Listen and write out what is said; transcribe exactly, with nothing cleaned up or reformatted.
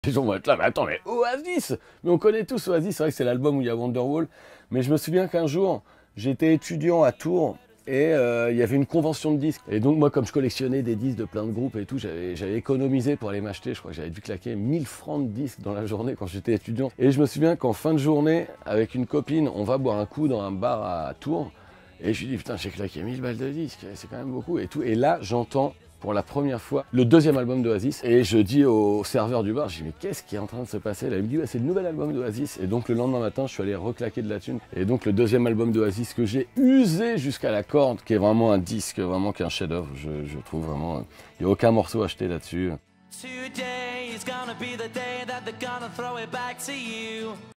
Les gens vont être là, mais attends, mais Oasis! Mais on connaît tous Oasis, c'est vrai que c'est l'album où il y a Wonderwall. Mais je me souviens qu'un jour, j'étais étudiant à Tours et euh, il y avait une convention de disques. Et donc moi, comme je collectionnais des disques de plein de groupes et tout, j'avais économisé pour aller m'acheter. Je crois que j'avais dû claquer mille francs de disques dans la journée quand j'étais étudiant. Et je me souviens qu'en fin de journée, avec une copine, on va boire un coup dans un bar à Tours. Et je lui dis, putain, j'ai claqué mille balles de disques, c'est quand même beaucoup et tout. Et là, j'entends pour la première fois le deuxième album d'Oasis. Et je dis au serveur du bar, je dis, mais qu'est-ce qui est en train de se passer là? Il me dit, ouais, c'est le nouvel album d'Oasis. Et donc le lendemain matin, je suis allé reclaquer de la thune. Et donc le deuxième album d'Oasis que j'ai usé jusqu'à la corde, qui est vraiment un disque, vraiment qui est un chef-d'œuvre. Je, je trouve vraiment, il n'y a aucun morceau acheté là-dessus.